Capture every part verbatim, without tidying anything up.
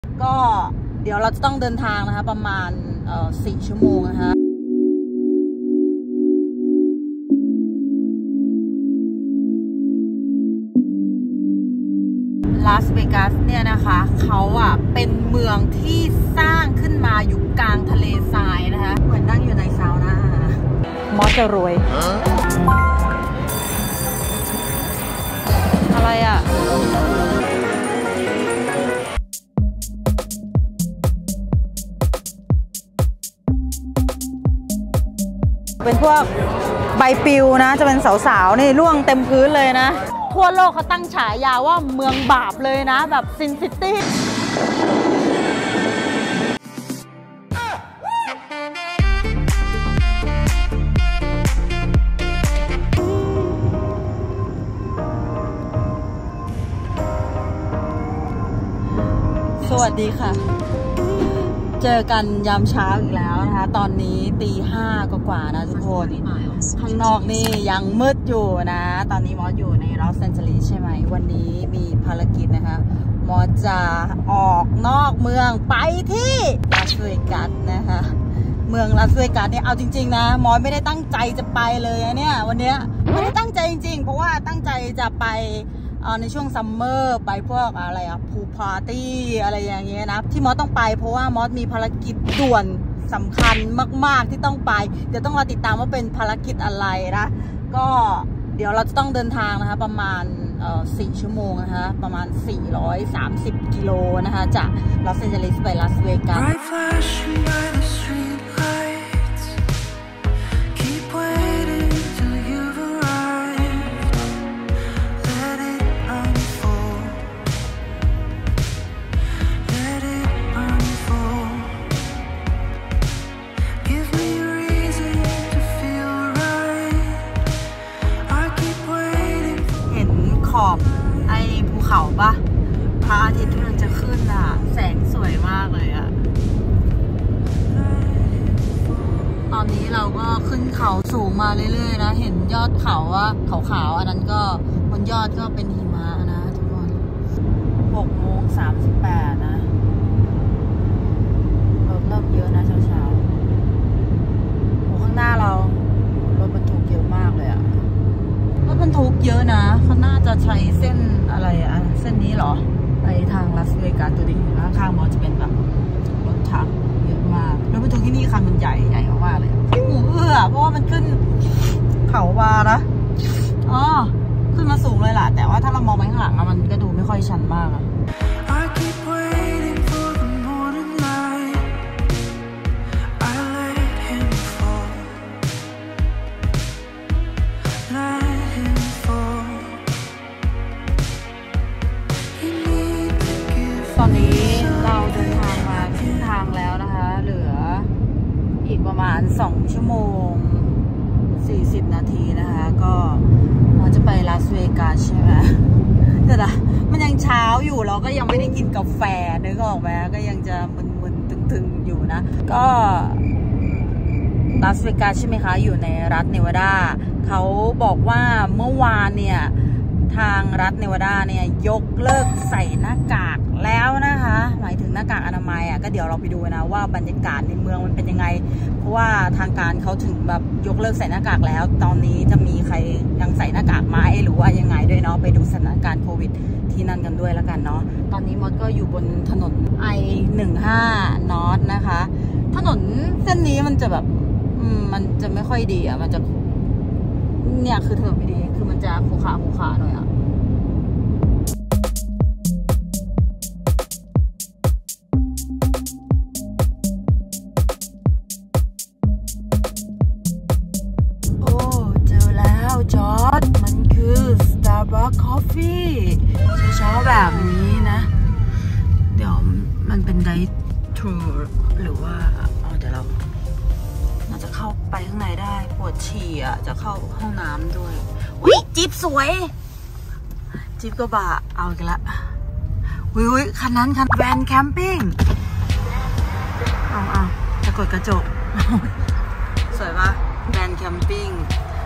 ก็เดี๋ยวเราจะต้องเดินทางนะคะประมาณสี่ชั่วโมงนะคะลาสเวกัสเนี่ยนะคะเขาอ่ะเป็นเมืองที่สร้างขึ้นมาอยู่กลางทะเลทรายนะคะเหมือนนั่งอยู่ในซาวน่ามอสจะรวยอะไรอ่ะเป็นพวกใบปลิวนะจะเป็นสาวๆนี่ร่วงเต็มพื้นเลยนะทั่วโลกเขาตั้งฉายาว่าเมืองบาปเลยนะแบบซินซิตี้สวัสดีค่ะเจอกันยามเช้าอีกแล้วนะคะตอนนี้ตีห้ากว่าๆนะทุกคนข้างนอกนี่ยังมืดอยู่นะตอนนี้มอสอยู่ในลอสแอนเจลิสใช่ไหมวันนี้มีภารกิจนะคะมอสจะออกนอกเมืองไปที่ลาสเวกัสนะคะเมืองลาสเวกัสเนี่ยเอาจริงๆนะมอสไม่ได้ตั้งใจจะไปเลยเนี่ยวันนี้ไม่ได้ตั้งใจจริงๆเพราะว่าตั้งใจจะไปในช่วงซัมเมอร์ไปพวกอะไรอะพูลปาร์ตี้อะไรอย่างเงี้ยนะที่มอสต้องไปเพราะว่ามอสมีภารกิจด่วนสำคัญมากๆที่ต้องไปเดี๋ยวต้องรอติดตามว่าเป็นภารกิจอะไรนะก็เดี๋ยวเราจะต้องเดินทางนะคะประมาณสี่ชั่วโมงนะคะประมาณสี่ร้อยสามสิบกิโลนะคะจากลอสแอนเจลิสไปลาสเวกัสขอบไอ้ภูเขาปะพระอาทิตย์กำลังจะขึ้นอ่ะแสงสวยมากเลยอ่ะตอนนี้เราก็ขึ้นเขาสูงมาเรื่อยๆนะเห็นยอดเขาว่าขาวๆอันนั้นก็บนยอดก็เป็นหิมะนะทุกคนหกโมงสามสิบแปดนะรถเริ่มเยอะนะเช้าๆโอ้ข้างหน้าเรารถบรรทุกเยอะมากเลยอ่ะรถบรรทุกเยอะนะเขาน่าจะใช้เส้นอะไรอะเส้นนี้หรอไปทางลาสเวกัสตัวดิข้างข้างมอจะเป็นแบบรถถังเยอะมากรถบรรทุกที่นี่คันมันใหญ่ใหญ่มากเลยหูเอื้อเพราะว่ามันขึ้นเขาวานะอ๋อขึ้นมาสูงเลยล่ะแต่ว่าถ้าเรามองไปข้างหลังมันก็ดูไม่ค่อยชันมากอะตอนนี้เราเดินทางมาครึ่งทางแล้วนะคะเหลืออีกประมาณสองชั่วโมงสี่สิบนาทีนะคะก็เราจะไปลาสเวกัสใช่ไหมแต่ละมันยังเช้าอยู่เราก็ยังไม่ได้กินกาแฟนึกออกไหมก็ยังจะมึนๆตึงๆอยู่นะก็ลาสเวกัสใช่ไหมคะอยู่ในรัฐเนวาดาเขาบอกว่าเมื่อวานเนี่ยทางรัฐเนวาดาเนี่ยยกเลิกใส่หน้ากากแล้วนะคะหมายถึงหน้ากากอนามัยอ่ะก็เดี๋ยวเราไปดูนะว่าบรรยากาศในเมืองมันเป็นยังไงเพราะว่าทางการเขาถึงแบบยกเลิกใส่หน้ากากแล้วตอนนี้จะมีใครยังใส่หน้ากากไหมหรือว่ายังไงด้วยเนาะไปดูสถานการณ์โควิดที่นั่นกันด้วยแล้วกันเนาะตอนนี้มดก็อยู่บนถนน ไอ หนึ่งห้า นอร์ทนะคะถนนเส้นนี้มันจะแบบมันจะไม่ค่อยดีอ่ะมันจะเนี่ยคือถนนไม่ดีคือมันจะขูขาขูขาหน่อยอ่ะจอร์จมันคือ Starbucks Coffee เช้าๆแบบนี้นะเดี๋ยวมันเป็นไดทรูหรือว่าเอาเดี๋ยวเราน่าจะเข้าไปข้างในได้ปวดฉี่อ่ะจะเข้าห้องน้ำด้วยอุ๊ยจิ๊บสวยจิ๊บกระบะเอาอีกละอุ๊ยคันนั้นคันแวนแคมปิ้งเอาเอาจะกดกระจกสวยปะแวนแคมปิ้ง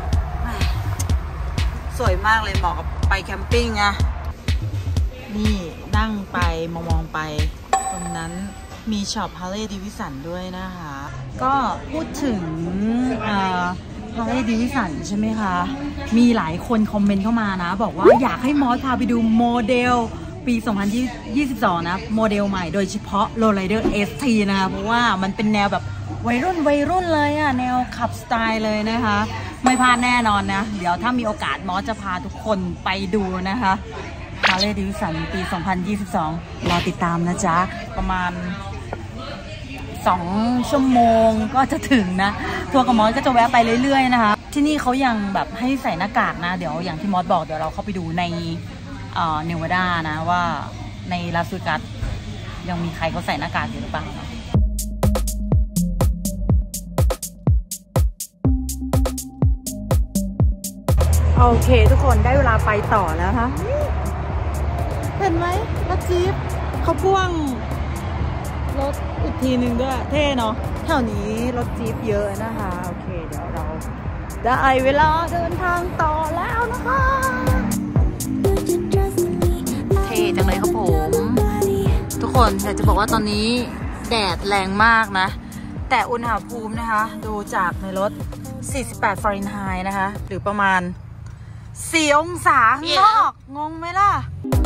สวยมากเลยเหมาะกับไปแคมปิ้งอะนี่นั่งไปมองๆไปตรงมีช็อป Harley Davidson ด้วยนะคะก็พูดถึงHarley Davidson ใช่ไหมคะมีหลายคนคอมเมนต์เข้ามานะบอกว่าอยากให้มอสพาไปดูโมเดลปี สองพันยี่สิบสอง นะโมเดลใหม่โดยเฉพาะ Lowrider เอส ที นะคะเพราะว่ามันเป็นแนวแบบวัยรุ่นวัยรุ่นเลยอะแนวขับสไตล์เลยนะคะไม่พลาดแน่นอนนะเดี๋ยวถ้ามีโอกาสมอสจะพาทุกคนไปดูนะคะ Harley Davidson ปี สองพันยี่สิบสอง รอติดตามนะจ๊ะประมาณสองชั่วโมงก็จะถึงนะทัวร์กับมอสก็จะแวะไปเรื่อยๆนะคะที่นี่เขายังแบบให้ใส่หน้ากากนะเดี๋ยวอย่างที่มอสบอกเดี๋ยวเราเข้าไปดูในเอ่อเนวาดานะว่าในลาสเวกัสยังมีใครเขาใส่หน้ากากอยู่หรือเปล่าโอเคทุกคนได้เวลาไปต่อแล้วคะเห็นไหมรถจี๊ปเขาพ่วงรถอีกทีหนึ่งด้วยเท่เนาะแถวนี้รถจี๊ปเยอะนะคะโอเคเดี๋ยวเราได้เวลาเดินทางต่อแล้วนะคะเท่จังเลยครับผมทุกคนอยากจะบอกว่าตอนนี้แดดแรงมากนะแต่อุณหภูมินะคะดูจากในรถสี่สิบแปดฟาเรนไฮต์นะคะหรือประมาณสี่องศาข้างนอกงงไหมล่ะ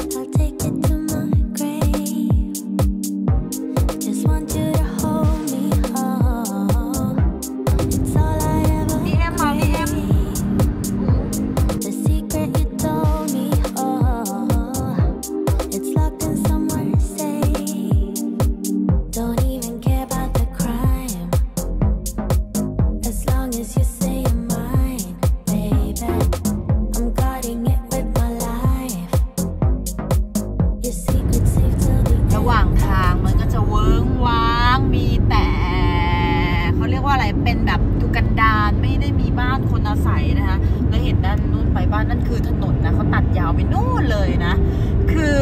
เป็นแบบดูกันดารไม่ได้มีบ้านคนอาศัยนะคะแล้วเห็นด้านนู้นไปบ้านนั่นคือถนนนะเขาตัดยาวไปนู่นเลยนะคือ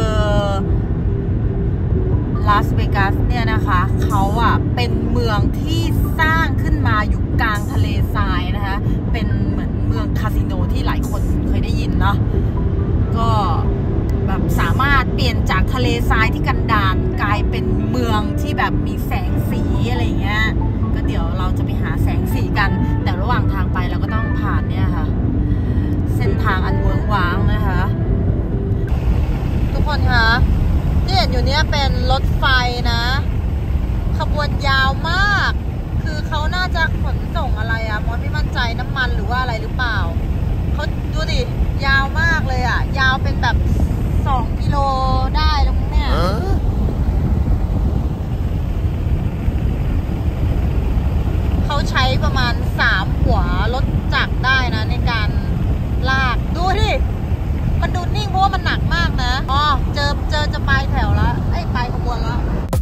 ลาสเวกัสเนี่ยนะคะเขาอ่ะเป็นเมืองที่สร้างขึ้นมาอยู่กลางทะเลทรายนะคะเป็นเหมือนเมืองคาสิโนที่หลายคนเคยได้ยินเนาะก็แบบสามารถเปลี่ยนจากทะเลทรายที่กันดารกลายเป็นเมืองที่แบบมีแสงสีอะไรเงี้ยก็เดี๋ยวเราจะไปหาแสงสีกันแต่ระหว่างทางไปเราก็ต้องผ่านเนี่ยค่ะเส้นทางอันเวิ้งว้างนะคะทุกคนคะที่เห็นอยู่เนี่ยเป็นรถไฟนะขบวนยาวมากคือเขาน่าจะขนส่งอะไรอะมอสไม่มั่นใจน้ำมันหรือว่าอะไรหรือเปล่าเขาดูดิยาวมากเลยอะยาวเป็นแบบสองกิโลได้แล้วเนี่ยเขาใช้ประมาณสามหัวรถจักรได้นะในการลากดูดิมันดูนิ่งเพราะว่ามันหนักมากนะอ๋อเจอเจอจะปลายแถวแล้วไอ้ปลายขบวนแล้ว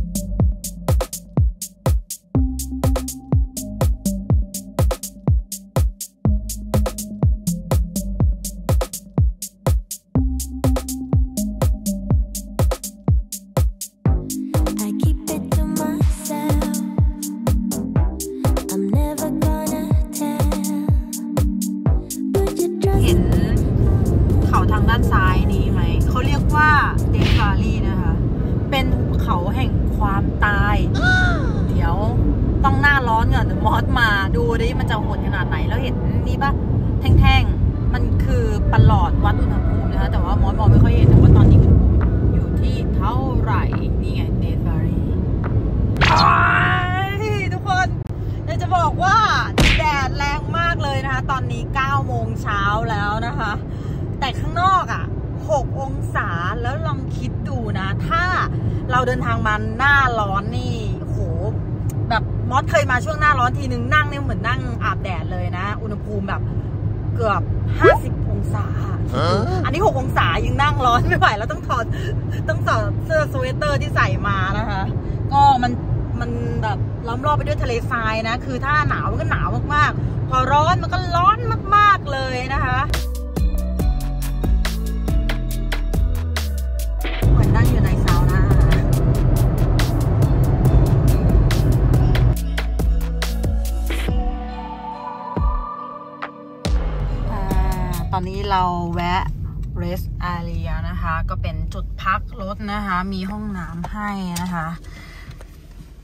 มอสมาดูดิมันจะโหดขนาดไหนแล้วเห็นนี่ปะแท่งๆมันคือประหลอดวัดอุณหภูมินะคะแต่ว่ามอสมองไม่ค่อยเห็นแต่ว่าตอนนี้อุณหภูมิอยู่ที่เท่าไหร่นี่ไงเดทบารีทุกคนอยากจะบอกว่าแดดแรงมากเลยนะคะตอนนี้เก้าโมงเช้าแล้วนะคะแต่ข้างนอกอ่ะหกองศาแล้วลองคิดดูนะถ้าเราเดินทางมาหน้าร้อนนี่โหแบบมอสเคยมาช่วงหน้าร้อนทีนึงนั่งเนี่ยเหมือนนั่งอาบแดดเลยนะอุณหภูมิแบบเกือบห้าสิบองศาอันนี้หกองศายังนั่งร้อนไม่ไหวแล้วต้องถอดต้องถอดเสื้อสเวตเตอร์ที่ใส่มานะคะก็มันมันแบบล้อมรอบไปด้วยทะเลทรายนะคือถ้าหนาวมันก็หนาวมากๆพอร้อนมันก็ร้อนมากๆเลยนะคะเหมือนนั่งอยู่ในซาวน่าตอนนี้เราแวะ rest area นะคะก็เป็นจุดพักรถนะคะมีห้องน้ำให้นะคะ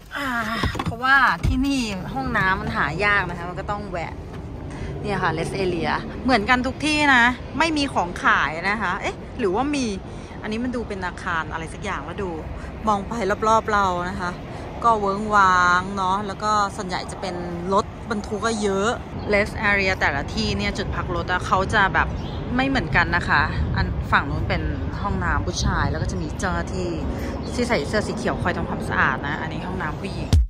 เพราะว่าที่นี่ห้องน้ำมันหายากนะคะมันก็ต้องแวะเนี่ยค่ะเลสเอเรียเหมือนกันทุกที่นะไม่มีของขายนะคะเอ๊ะหรือว่ามีอันนี้มันดูเป็นอาคารอะไรสักอย่างแล้วดูมองไปรอบๆเรานะคะก็เวิ้งว้างเนาะแล้วก็ส่วนใหญ่จะเป็นรถบรรทุกก็เยอะเลสเอเรียแต่ละที่เนี่ยจุดพักรถอะเขาจะแบบไม่เหมือนกันนะคะอันฝั่งนู้นเป็นห้องน้ำผู้ชายแล้วก็จะมีเจ้าหน้าที่ที่ใส่เสื้อสีเขียวคอยทำความสะอาดนะอันนี้ห้องน้ำผู้หญิง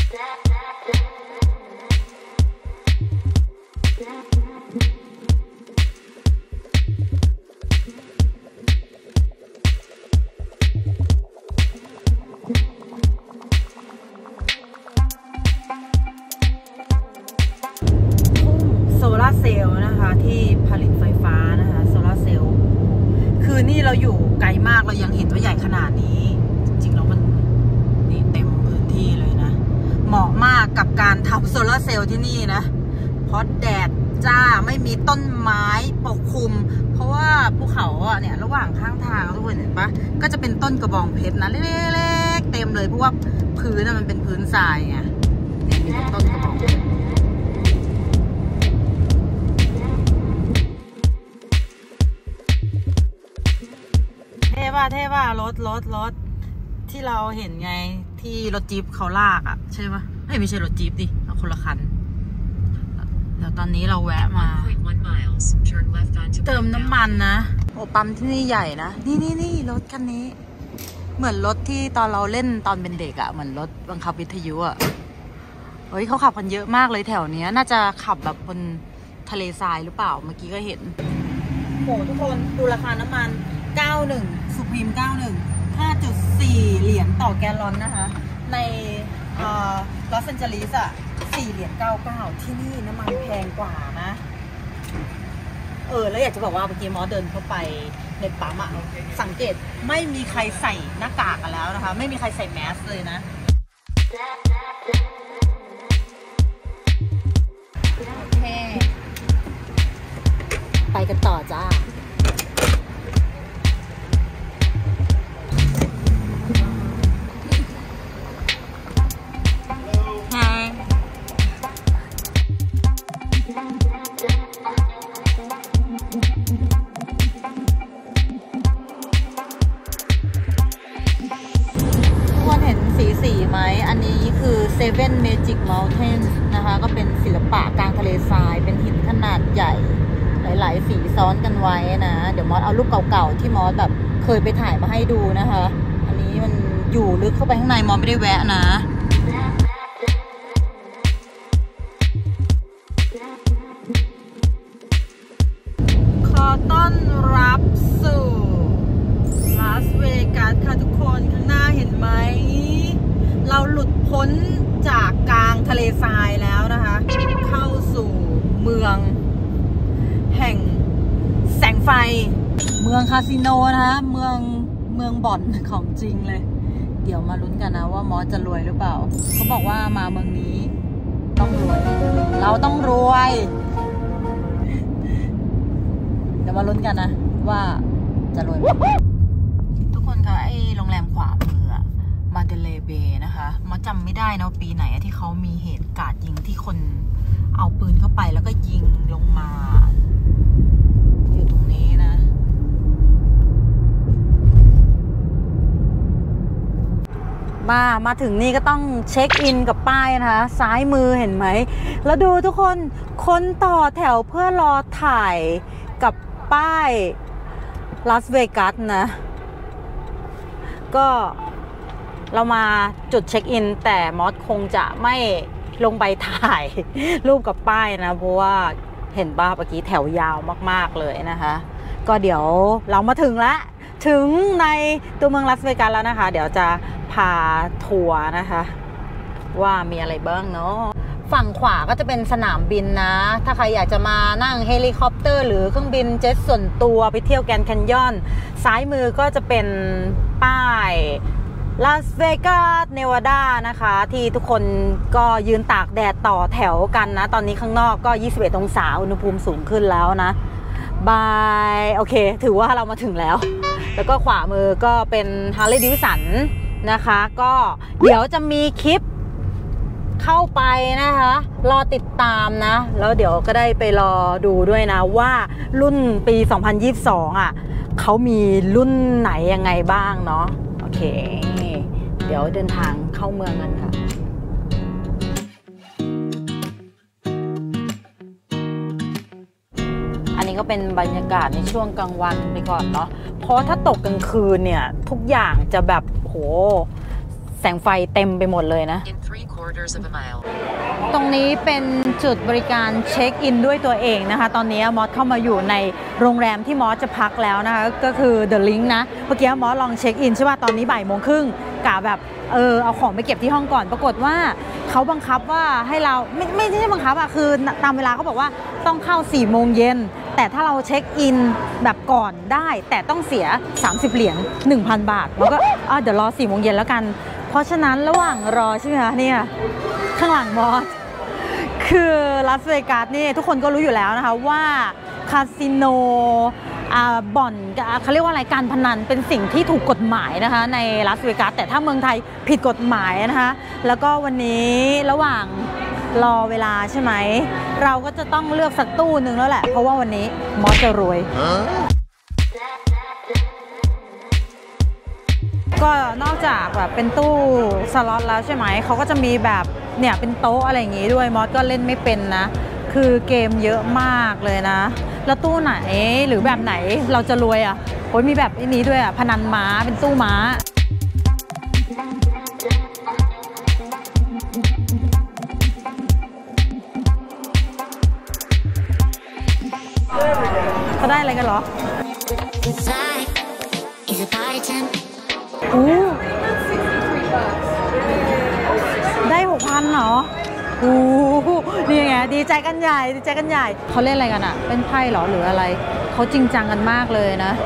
โซลาร์เซลล์นะคะที่ผลิตไฟฟ้านะคะโซลาร์เซลล์คือนี่เราอยู่ไกลมากเรายังเห็นว่าใหญ่ขนาดนี้จริงๆแล้วมันนี่เต็มพื้นที่เลยนะเหมาะมากกับการทำโซลาร์เซลล์ที่นี่นะเพราะแดดจ้าไม่มีต้นไม้ปกคลุมเพราะว่าภูเขาอ่ะเนี่ยระหว่างข้างทางทุกคนเห็นปะก็จะเป็นต้นกระบองเพชรนะเล็กๆเต็มเลยเพราะว่าพื้นมันเป็นพื้นทรายไงเนี่ยมีต้นกระบองเพชรเท่ป่ะเท่ป่ะรถรถรถที่เราเห็นไงที่รถจี๊ปเขาลากอ่ะใช่ป่ะไม่ไม่ใช่รถจี๊ปดิเอาคนละคันเดี๋ยวตอนนี้เราแวะมาเติมน้ำมันนะโอ้ปั๊มที่นี่ใหญ่นะนี่นี่นี่รถคันนี้เหมือนรถที่ตอนเราเล่นตอนเป็นเด็กอะเหมือนรถบังคับวิทยุอะเฮ้ยเขาขับกันเยอะมากเลยแถวเนี้ยน่าจะขับแบบบนทะเลทรายหรือเปล่าเมื่อกี้ก็เห็นโหทุกคนดูราคาน้ำมันเก้าสิบเอ็ดสุพรีมเก้าสิบเอ็ด ห้าจุดสี่ เหรียญต่อแกลลอนนะคะในลอสแอนเจลิสอะสี่เหรียญเก้าสิบเก้าที่นี่น้ำมันแพงกว่านะเออแล้วอยากจะบอกว่าเมื่อกี้มอสเดินเข้าไปในปั๊มอะสังเกตไม่มีใครใส่หน้ากากกันแล้วนะคะไม่มีใครใส่แมสเลยนะโอเคไปกันต่อจ้าอันนี้คือ Seven Magic Mountains นะคะก็เป็นศิลปะกลางทะเลทรายเป็นหินขนาดใหญ่หลายๆสีซ้อนกันไว้นะเดี๋ยวมอสเอารูปเก่าๆที่มอสแบบเคยไปถ่ายมาให้ดูนะคะอันนี้มันอยู่ลึกเข้าไปข้างในมอสไม่ได้แวะนะขอต้อนรับสู่ลาสเวกัสค่ะทุกคนข้างหน้าเห็นไหมเราหลุดพ้นจากกลางทะเลทรายแล้วนะคะเข้าสู่เมืองแห่งแสงไฟเมืองคาสิโนนะคะเมืองเมืองบ่อนของจริงเลยเดี๋ยวมาลุ้นกันนะว่ามอสจะรวยหรือเปล่าเขาบอกว่ามาเมืองนี้ต้องรวยเราต้องรวยเดี๋ยวมาลุ้นกันนะว่าจะรวยไหมทุกคนคะไอโรงแรมขวามือมาเดเลเบนะคะมาจำไม่ได้นะปีไหนที่เขามีเหตุการณ์ยิงที่คนเอาปืนเข้าไปแล้วก็ยิงลงมาอยู่ตรงนี้นะมามาถึงนี่ก็ต้องเช็คอินกับป้ายนะคะซ้ายมือเห็นไหมแล้วดูทุกคนคนต่อแถวเพื่อรอถ่ายกับป้ายลาสเวกัสนะก็เรามาจุดเช็คอินแต่มอสคงจะไม่ลงไปถ่ายรูปกับป้ายนะเพราะว่าเห็นบ้าเมื่อกี้แถวยาวมากๆเลยนะคะก็เดี๋ยวเรามาถึงแล้วถึงในตัวเมืองลาสเวกัสแล้วนะคะเดี๋ยวจะพาทัวร์นะคะว่ามีอะไรบ้างเนาะฝั่งขวาก็จะเป็นสนามบินนะถ้าใครอยากจะมานั่งเฮลิคอปเตอร์หรือเครื่องบินเจ็ตส่วนตัวไปเที่ยวแกรนด์แคนยอนซ้ายมือก็จะเป็นป้ายลาสเวกัสเนวาดานะคะที่ทุกคนก็ยืนตากแดดต่อแถวกันนะตอนนี้ข้างนอกก็ยี่สิบเอ็ดองศาอุณหภูมิสูงขึ้นแล้วนะบายโอเคถือว่าเรามาถึงแล้วแล้วก็ขวามือก็เป็นฮาร์เลย์ เดวิดสันนะคะก็เดี๋ยวจะมีคลิปเข้าไปนะคะรอติดตามนะแล้วเดี๋ยวก็ได้ไปรอดูด้วยนะว่ารุ่นปีสองพันยี่สิบสองอ่ะเขามีรุ่นไหนยังไงบ้างเนาะโอเคเดี๋ยวเดินทางเข้าเมืองกันค่ะอันนี้ก็เป็นบรรยากาศในช่วงกลางวันไปก่อนเนาะเพราะถ้าตกกลางคืนเนี่ยทุกอย่างจะแบบโหแสงไฟเต็มไปหมดเลยนะตรงนี้เป็นจุดบริการเช็คอินด้วยตัวเองนะคะตอนนี้มอสเข้ามาอยู่ในโรงแรมที่มอสจะพักแล้วนะคะก็คือ The Link นะเมื่อกี้มอสลองเช็คอินใช่ป่ะตอนนี้บ่ายโมงครึ่งกะแบบเออเอาของไปเก็บที่ห้องก่อนปรากฏว่าเขาบังคับว่าให้เราไม่ไม่ใช่บังคับอะคือตามเวลาเขาบอกว่าต้องเข้าสี่โมงเย็นแต่ถ้าเราเช็คอินแบบก่อนได้แต่ต้องเสียสามสิบเหรียญ หนึ่งพัน บาทแล้วก็อ่ะเดี๋ยวรอสี่โมงเย็นแล้วกันเพราะฉะนั้นระหว่างรอใช่ไหมคะเนี่ยข้างหลังมอสคือลาสเวกัสนี่ทุกคนก็รู้อยู่แล้วนะคะว่าคาสิโนบ่อนเขาเรียกว่าอะไรการพนันเป็นสิ่งที่ถูกกฎหมายนะคะในลาสเวกัสแต่ถ้าเมืองไทยผิดกฎหมายนะคะแล้วก็วันนี้ระหว่างรอเวลาใช่ไหมเราก็จะต้องเลือกสักตู้หนึ่งแล้วแหละเพราะว่าวันนี้มอสจะรวยก็นอกจากแบบเป็นตู้สล็อตแล้วใช่ไหมเขาก็จะมีแบบเนี่ยเป็นโต๊ะอะไรอย่างงี้ด้วยมอสก็เล่นไม่เป็นนะคือเกมเยอะมากเลยนะแล้วตู้ไหนหรือแบบไหนเราจะรวยอ่ะโอ้ยมีแบบนี้ด้วยอ่ะพนันม้าเป็นตู้ม้าเขาได้อะไรกันเหรออู้ได้หกพันเหรออู้นี่ไงดีใจกันใหญ่ดีใจกันใหญ่เขาเล่นอะไรกันอะเป็นไพ่เหรอหรืออะไรเขาจริงจังกันมากเลยนะ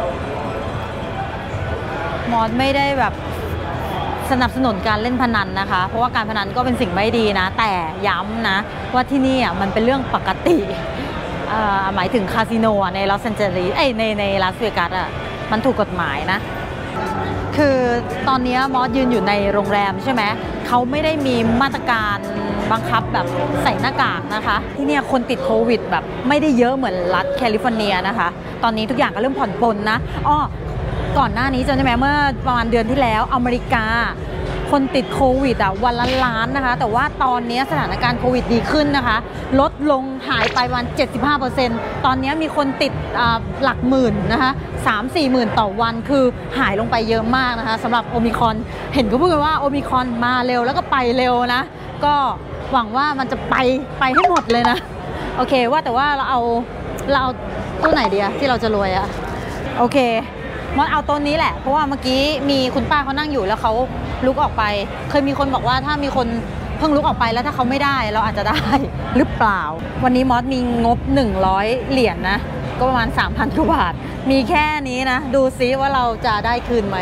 มอสไม่ได้แบบสนับสนุนการเล่นพนันนะคะเพราะว่าการพนันก็เป็นสิ่งไม่ดีนะแต่ย้ำนะว่าที่นี่อ่ะมันเป็นเรื่องปกติหมายถึงคาสิโนในลอสแอนเจลิสเอ้ยในในลาสเวกัสอ่ะมันถูกกฎหมายนะคือตอนนี้มอสยืนอยู่ในโรงแรมใช่ไหมเขาไม่ได้มีมาตรการบังคับแบบใส่หน้ากากนะคะที่นี่คนติดโควิดแบบไม่ได้เยอะเหมือนรัฐแคลิฟอร์เนียนะคะตอนนี้ทุกอย่างก็เริ่มผ่อนปลนนะอ้อก่อนหน้านี้จำได้ไหมเมื่อประมาณเดือนที่แล้วอเมริกาคนติดโควิดอ่ะวันละล้านนะคะแต่ว่าตอนนี้สถานการณ์โควิดดีขึ้นนะคะลดลงหายไปประมาณ เจ็ดสิบห้าเปอร์เซ็นต์ ตอนนี้มีคนติดหลักหมื่นนะคะ สามสี่ หมื่นต่อวันคือหายลงไปเยอะมากนะคะสำหรับโอมิครอนเห็นเขาพูดกันว่าโอมิครอนมาเร็วแล้วก็ไปเร็วนะก็หวังว่ามันจะไปไปให้หมดเลยนะโอเคว่าแต่ว่าเราเอาเราเอาตู้ไหนดีอะที่เราจะรวยอะโอเคมอสเอาโต๊ะนี้แหละเพราะว่าเมื่อกี้มีคุณป้าเขานั่งอยู่แล้วเขาลุกออกไปเคยมีคนบอกว่าถ้ามีคนเพิ่งลุกออกไปแล้วถ้าเขาไม่ได้เราอาจจะได้หรือเปล่าวันนี้มอสมีงบหนึ่งร้อยเหรียญ นะก็ประมาณ สามพัน กว่าบาทมีแค่นี้นะดูซิว่าเราจะได้คืนไหม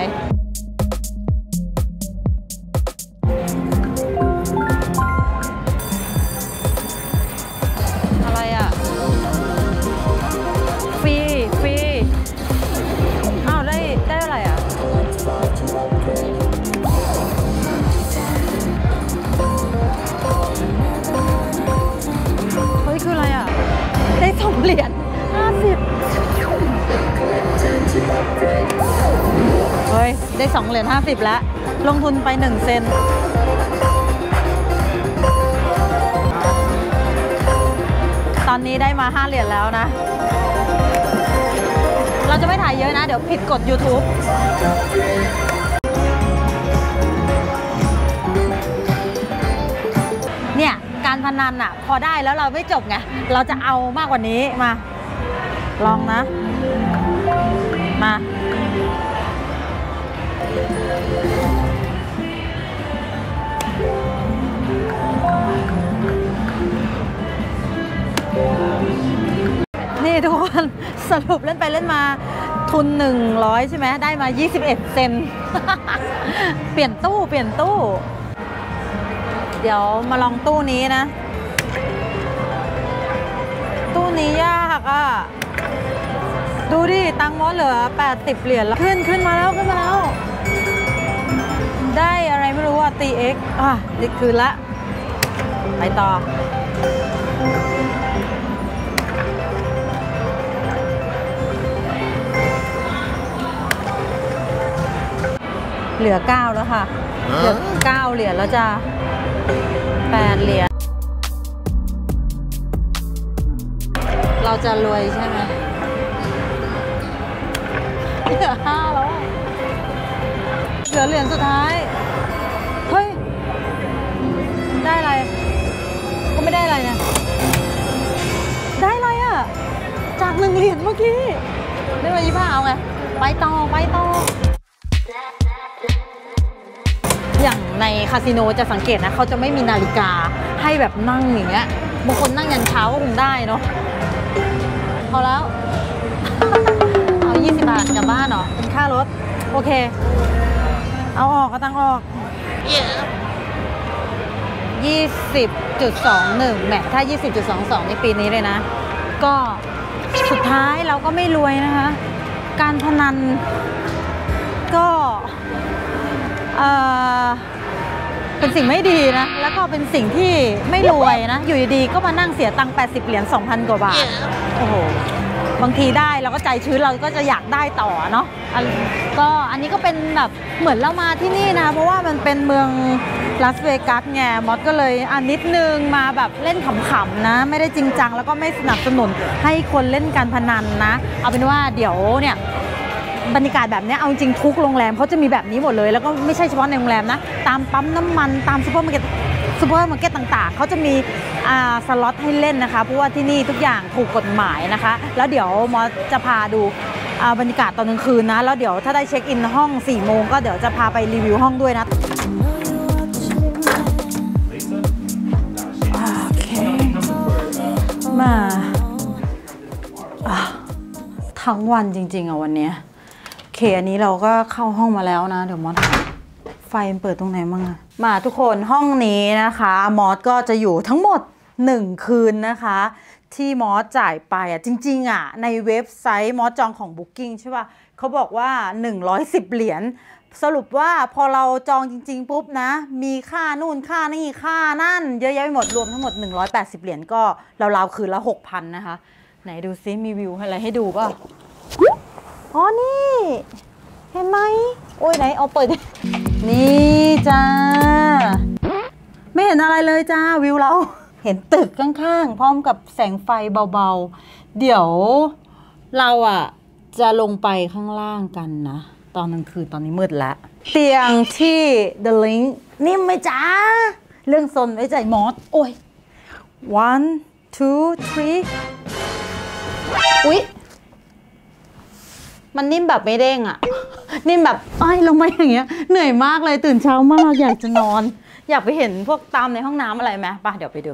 อะไรอ่ะฟรีฟรีอ้าวได้ได้อะไรอ่ะเฮ้ยคืออะไรอ่ะได้สองเหรียญห้าสิบเฮ้ยได้สองเหรียญห้าสิบแล้วลงทุนไปหนึ่งเซนตอนนี้ได้มาห้าเหรียญแล้วนะเราจะไม่ถ่ายเยอะนะเดี๋ยวผิดกฎ YouTube เนี่ยการพนันอ่ะพอได้แล้วเราไม่จบไงเราจะเอามากกว่านี้มาลองนะมานี่ทุกคนสรุปเล่นไปเล่นมาทุนหนึ่งร้อยใช่ไหมได้มายี่สิบเอ็ดเซนเปลี่ยนตู้เปลี่ยนตู้เดี๋ยวมาลองตู้นี้นะตู้นี้ยากอ่ะดูดิตังค์มอสเหลือแปดสิบเหรียญแล้วขึ้นขึ้นมาแล้วขึ้นมาแล้วได้อะไรไม่รู้อ่ะ ตี เอ็กซ์ อ่ะดิคืนละไปต่อเหลือเก้าแล้วค่ะเหลือเก้าเหรียญแล้วจ้าแปดเหรียญเราจะรวยใช่ไหมเหลือห้าแล้วเหลือเหรียญสุดท้ายเฮ้ยได้อะไรก็ไม่ได้อะไรนะได้อะไรอ่ะจากหนึ่งเหรียญเมื่อกี้ได้มายี่ห้าเอาไงไปต่อไปต่ออย่างในคาสิโนจะสังเกตนะเขาจะไม่มีนาฬิกาให้แบบนั่งอย่างเงี้ยบางคนนั่งยันเช้าก็คงได้เนาะพอแล้วเอายี่สิบบาทกลับบ้านเหรอเป็นค่ารถโอเคเอาออกก็ตั้งออกยี่สิบจุดสองหนึ่งแหมถ้า ยี่สิบจุดสองสอง ในปีนี้เลยนะก็สุดท้ายเราก็ไม่รวยนะคะการพนันก็เอ่อเป็นสิ่งไม่ดีนะแล้วก็เป็นสิ่งที่ไม่รวยนะอยู่ดีๆก็มานั่งเสียตังค์แปดสิบเหรียญ สองพัน กว่าบาทโอ้โหบางทีได้เราก็ใจชื้นเราก็จะอยากได้ต่อเนาะก็อันนี้ก็เป็นแบบเหมือนเรามาที่นี่นะเพราะว่ามันเป็นเมืองลาสเวกัสไงมอสก็เลยอันนิดนึงมาแบบเล่นขำๆนะไม่ได้จริงจังแล้วก็ไม่สนับสนุนให้คนเล่นการพนันนะเอาเป็นว่าเดี๋ยวเนี่ยบรรยากาศแบบนี้เอาจริงทุกโรงแรมเขาจะมีแบบนี้หมดเลยแล้วก็ไม่ใช่เฉพาะในโรงแรมนะตามปั๊มน้ำมันตามซูเปอร์มาร์เก็ตซูเปอร์มาร์เก็ตต่างๆเขาจะมีอ่าสล็อตให้เล่นนะคะเพราะว่าที่นี่ทุกอย่างถูกกฎหมายนะคะแล้วเดี๋ยวมอสจะพาดูบรรยากาศตอนกลางคืนนะแล้วเดี๋ยวถ้าได้เช็คอินห้องสี่โมงก็เดี๋ยวจะพาไปรีวิวห้องด้วยนะโอเคมาทั้งวันจริงๆอ่ะวันนี้โอเคอันนี้เราก็เข้าห้องมาแล้วนะเดี๋ยวมอสไฟมันเปิดตรงไหนบ้างอะมาทุกคนห้องนี้นะคะมอสก็จะอยู่ทั้งหมดหนึ่งคืนนะคะที่มอสจ่ายไปอ่ะจริงๆอ่ะในเว็บไซต์มอสจองของ Booking ใช่ป่ะเขาบอกว่าหนึ่งร้อยสิบเหรียญสรุปว่าพอเราจองจริงๆปุ๊บนะมีค่านู่นค่านี่ค่านั่นเยอะแยะไปหมดรวมทั้งหมดหนึ่งร้อยแปดสิบเหรียญก็ราวๆคืนละ หกพัน นะคะไหนดูซิมีวิวอะไรให้ดูป่ะอ๋อนี่เห็นไหมโอ้ยไหนเอาเปิดนี่จ้าไม่เห็นอะไรเลยจ้าวิวเราเห็นตึกข้างๆพร้อมกับแสงไฟเบาๆเดี๋ยวเราอ่ะจะลงไปข้างล่างกันนะตอนกลางคืนตอนนี้มืดแล้วเตียงที่ The Link นิ่มไหมจ้าเรื่องซนไว้ใจมอสโอ้ย one two three อุ๊ยมันนิ่มแบบไม่เด้งอะนิ่มแบบไอ้ลงมาอย่างเงี้ยเหนื่อยมากเลยตื่นเช้ามากอยากจะนอนอยากไปเห็นพวกตามในห้องน้ำอะไรไหมป่ะเดี๋ยวไปดู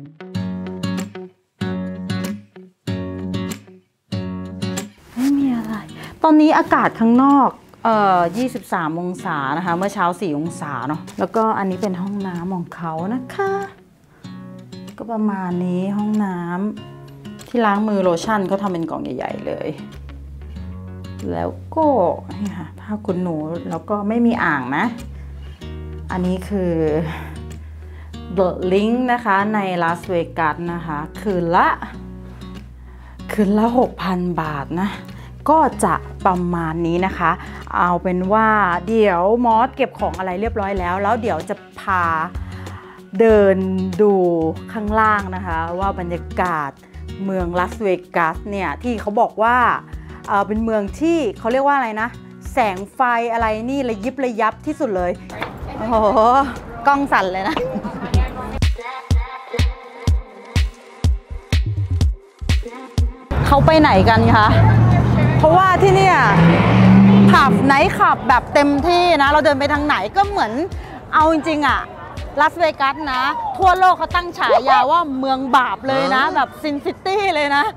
ไม่มีอะไรตอนนี้อากาศข้างนอกเอ่อยี่สิบสามองศานะคะเมื่อเช้าสี่องศาเนาะแล้วก็อันนี้เป็นห้องน้ำของเขานะคะก็ประมาณนี้ห้องน้ำที่ล้างมือโลชั่นเขาทำเป็นกล่องใหญ่ๆเลยแล้วก็นี่ค่ะผ้าขนหนูแล้วก็ไม่มีอ่างนะอันนี้คือ The Link นะคะในลาสเวกัสนะคะคืนละคืนละ หกพัน บาทนะก็จะประมาณนี้นะคะเอาเป็นว่าเดี๋ยวมอสเก็บของอะไรเรียบร้อยแล้วแล้วเดี๋ยวจะพาเดินดูข้างล่างนะคะว่าบรรยากาศเมืองลาสเวกัสเนี่ยที่เขาบอกว่าเอ่อเป็นเมืองที่เขาเรียกว่าอะไรนะแสงไฟอะไรนี่ระยิบระยับที่สุดเลยโอ้โหกล้องสั่นเลยนะเขาไปไหนกันคะเพราะว่าที่เนี่ยขับไนท์ขับแบบเต็มที่นะเราเดินไปทางไหนก็เหมือนเอาจริงๆอะลาสเวกัสนะทั่วโลกเขาตั้งฉายาว่าเมืองบาปเลยนะแบบซินซิตี้เลยนะ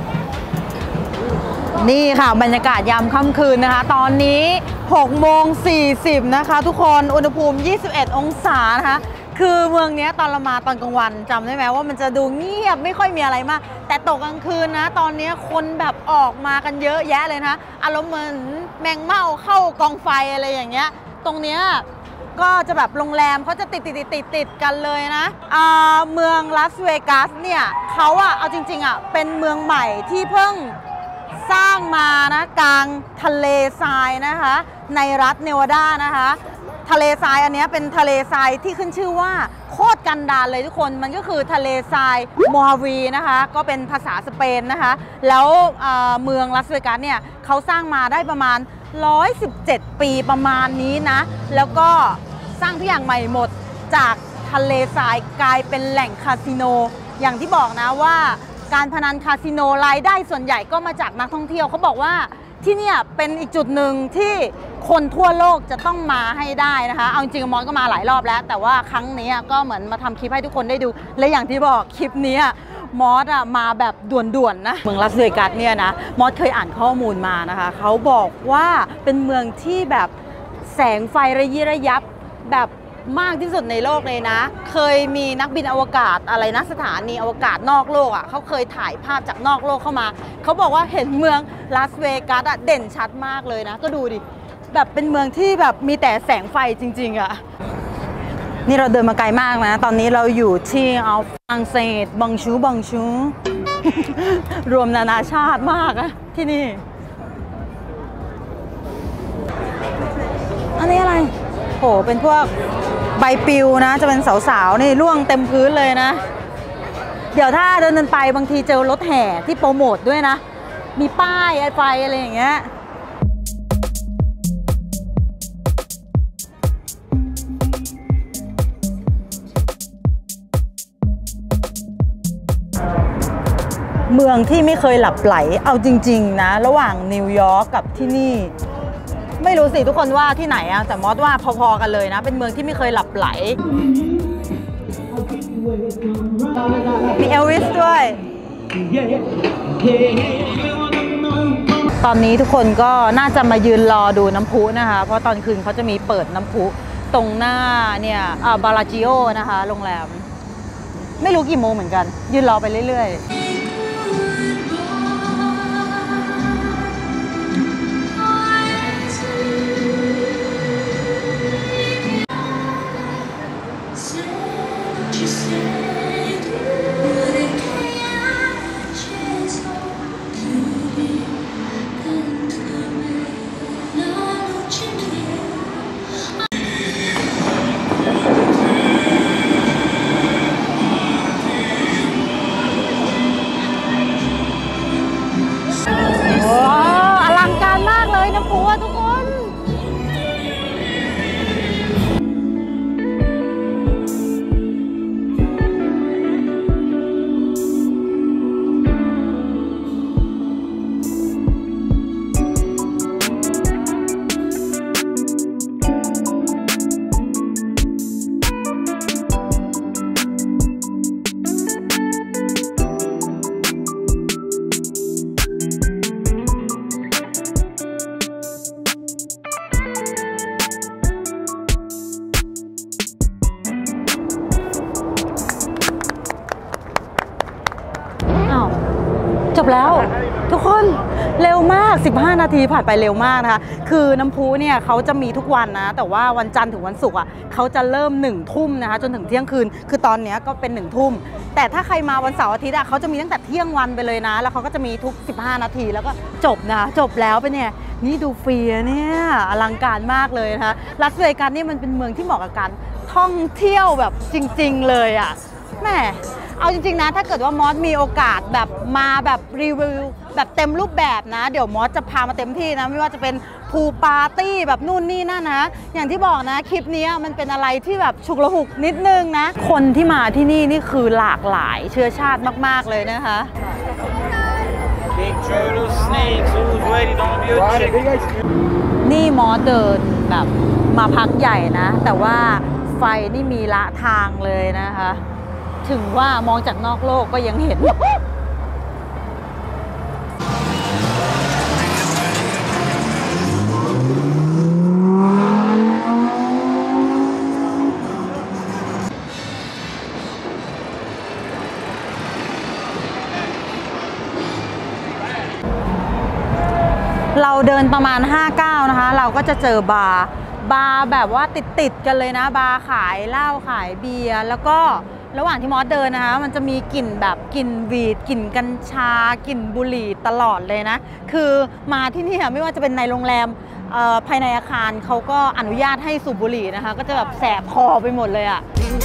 นี่ค่ะบรรยากาศยามค่ำคืนนะคะตอนนี้หกโมงสี่สิบนะคะทุกคนอุณหภูมิยี่สิบเอ็ดองศานะคะคือเมืองนี้ตอนเรามาตอนกลางวันจำได้ไหมว่ามันจะดูเงียบไม่ค่อยมีอะไรมากแต่ตกกลางคืนนะตอนนี้คนแบบออกมากันเยอะแยะเลยนะอารมณ์เหมือนแมงเม่าเข้ากองไฟอะไรอย่างเงี้ยตรงเนี้ยก็จะแบบโรงแรมเขาจะติดติดติดติดติดกันเลยนะเมืองลาสเวกัสเนี่ยเขาอะเอาจริงๆอะเป็นเมืองใหม่ที่เพิ่งสร้างมานะกลางทะเลทรายนะคะในรัฐเนวาดานะคะทะเลทรายอันนี้เป็นทะเลทรายที่ขึ้นชื่อว่าโคตรกันดารเลยทุกคนมันก็คือทะเลทรายโมฮาวีนะคะก็เป็นภาษาสเปนนะคะแล้วเมืองลาสเวกัสเนี่ยเขาสร้างมาได้ประมาณหนึ่งร้อยสิบเจ็ดปีประมาณนี้นะแล้วก็สร้างทุกอย่างใหม่หมดจากทะเลทรายกลายเป็นแหล่งคาสิโนอย่างที่บอกนะว่าการพนันคาสิโนรายได้ส่วนใหญ่ก็มาจากนักท่องเที่ยวเขาบอกว่าที่นี่เป็นอีกจุดหนึ่งที่คนทั่วโลกจะต้องมาให้ได้นะคะเอาจริงๆมอสก็มาหลายรอบแล้วแต่ว่าครั้งนี้ก็เหมือนมาทำคลิปให้ทุกคนได้ดูและอย่างที่บอกคลิปนี้มอสมาแบบด่วนๆนะเมืองลาสเวกัสเนี่ยนะมอสเคยอ่านข้อมูลมานะคะเขาบอกว่าเป็นเมืองที่แบบแสงไฟระยิระยับแบบมากที่สุดในโลกเลยนะเคยมีนักบินอวกาศอะไรนะสถานีอวกาศนอกโลกอ่ะเขาเคยถ่ายภาพจากนอกโลกเข้ามาเขาบอกว่าเห็นเมืองลาสเวกัสอ่ะเด่นชัดมากเลยนะก็ดูดิแบบเป็นเมืองที่แบบมีแต่แสงไฟจริงๆอ่ะนี่เราเดินมาไกลมากนะตอนนี้เราอยู่ที่อัลฝรั่งเศสบังชูบังชู รวมนานาชาติมากอะที่นี่อันนี้อะไรโหเป็นพวกใบปลิวนะจะเป็นสาวๆนี่ร่วงเต็มพื้นเลยนะเดี๋ยวถ้าเดินเดินไปบางทีเจอรถแห่ที่โปรโมทด้วยนะมีป้ายไฟอะไรอย่างเงี้ยเมืองที่ไม่เคยหลับไหลเอาจริงๆนะระหว่างนิวยอร์กกับที่นี่ไม่รู้สิทุกคนว่าที่ไหนอะแต่มอสว่าพอๆกันเลยนะเป็นเมืองที่ไม่เคยหลับไหลมีเอลวิสด้วยตอนนี้ทุกคนก็น่าจะมายืนรอดูน้ำพุนะคะเพราะตอนคืนเขาจะมีเปิดน้ำพุตรงหน้าเนี่ยบาลาจิโอนะคะโรงแรมไม่รู้กี่โมงเหมือนกันยืนรอไปเรื่อยๆจบแล้วทุกคนเร็วมากสิบห้านาทีผ่านไปเร็วมากนะคะคือน้ำพุเนี่ยเขาจะมีทุกวันนะแต่ว่าวันจันทร์ถึงวันศุกร์อ่ะเขาจะเริ่มหนึ่งทุ่มนะคะจนถึงเที่ยงคืนคือตอนนี้ก็เป็นหนึ่งทุ่มแต่ถ้าใครมาวันเสาร์อาทิตย์อ่ะเขาจะมีตั้งแต่เที่ยงวันไปเลยนะแล้วเขาก็จะมีทุกสิบห้านาทีแล้วก็จบนะจบแล้วเป็นเนี่ยนี่ดูฟรีเนี่ยอลังการมากเลยนะคะลาสเวกัสนี่มันเป็นเมืองที่เหมาะกับการท่องเที่ยวแบบจริงๆเลยอ่ะแม่เอาจริงๆนะถ้าเกิดว่ามอสมีโอกาสแบบมาแบบรีวิวแบบเต็มรูปแบบนะเดี๋ยวมอสจะพามาเต็มที่นะไม่ว่าจะเป็นพูลปาร์ตี้แบบนู่นนี่นั่นนะอย่างที่บอกนะคลิปนี้มันเป็นอะไรที่แบบฉุกละหุกนิดนึงนะคนที่มาที่นี่นี่คือหลากหลายเชื้อชาติมากๆเลยนะคะนี่มอสเดินแบบมาพักใหญ่นะแต่ว่าไฟนี่มีละทางเลยนะคะถึงว่ามองจากนอกโลกก็ยังเห็นเราเดินประมาณห้าก้าวนะคะเราก็จะเจอบาร์บาร์แบบว่าติดติดกันเลยนะบาร์ขายเหล้าขายเบียร์แล้วก็ระหว่างที่มอสเดินนะคะมันจะมีกลิ่นแบบกลิ่นวีดกลิ่นกัญชากลิ่นบุหรี่ตลอดเลยนะคือมาที่นี่ไม่ว่าจะเป็นในโรงแรมภายในอาคารเขาก็อนุญาตให้สูบบุหรี่นะคะก็จะแบบแสบคอไปหมดเลยอะ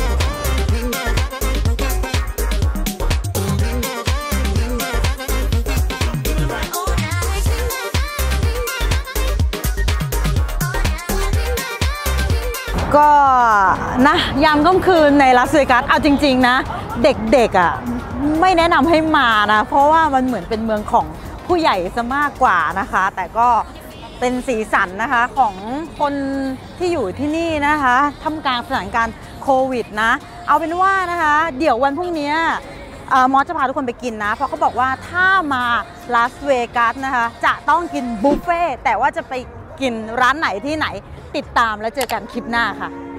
ก็นะยามค่ำคืนในลาสเวกัสเอาจริงๆนะเด็กๆอ่ะไม่แนะนำให้มานะเพราะว่ามันเหมือนเป็นเมืองของผู้ใหญ่ซะมากกว่านะคะแต่ก็เป็นสีสันนะคะของคนที่อยู่ที่นี่นะคะท่ามกลางสถานการณ์โควิดนะเอาเป็นว่านะคะเดี๋ยววันพรุ่งนี้มอสจะพาทุกคนไปกินนะเพราะเขาบอกว่าถ้ามาลาสเวกัสนะคะจะต้องกินบุฟเฟ่แต่ว่าจะไปกินร้านไหนที่ไหนติดตามแล้วเจอกันคลิปหน้าค่ะ